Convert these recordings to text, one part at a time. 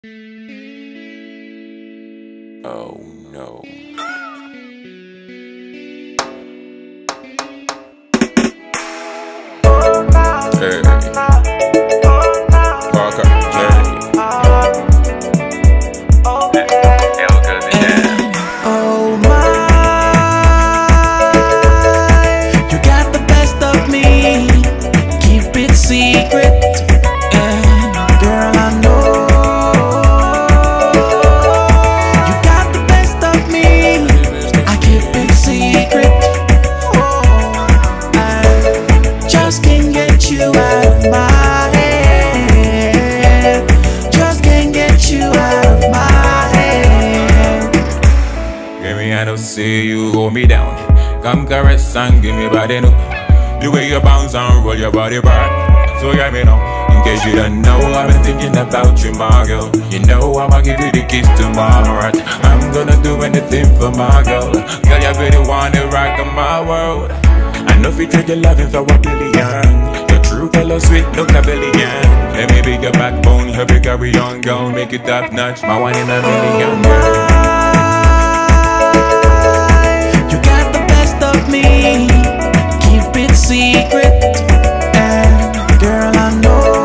Oh no. Hey. Paca Jay. Elgozzy. Oh my, you got the best of me. Keep it secret, and girl I know you got the best of me. I keep it secret. Oh, I just can't get you out of my head. Just can't get you out of my head. Give me I don't see you hold me down. Come caress and give me body no. The way you bounce and roll your body back. So get me now. In case you don't know, I've been thinking about you, my girl. You know I'ma give you the keys to my heart. I'm gonna do anything for my girl. Girl, you really wanna rock in my world. I know if you trade your loving for a billion. Your true color sweet, no cabellion. Let me be your backbone, help you carry on, girl. Make it top notch, my one in a million, girl. Me, keep it secret, and girl I know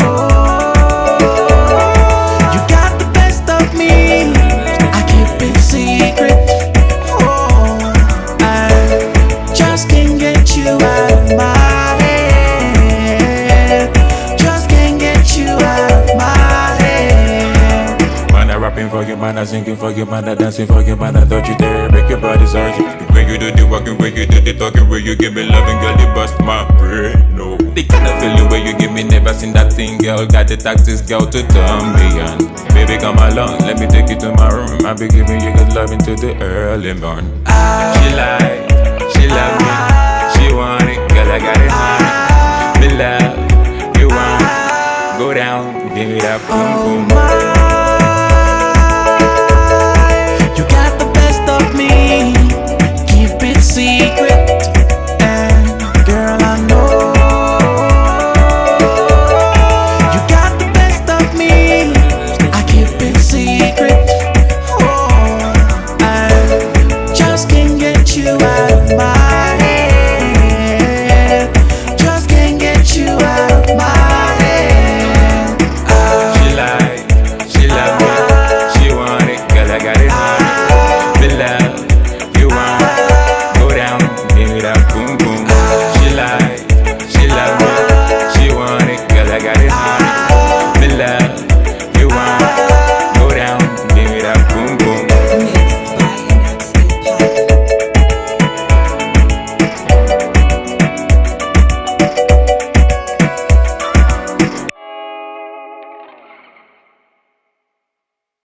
you got the best of me. I keep it secret. Oh, I just can't get you out of my head. Just can't get you out of my head. Man, I rapping for you, man, I singing for you, man, I dancing for you, man, I thought you there, make your body search. When you do the walking, when you do the talking, when you give me loving, girl, you bust my brain, no. The kind of feeling where you give me, never seen that thing, girl. Got the tactics, girl, to turn me on. Baby, come along, let me take you to my room. I'll be giving you good loving to the early morn. She like, she love me, she want it, girl, I got it, honey. Me love, you want, go down, give me that boom, boom.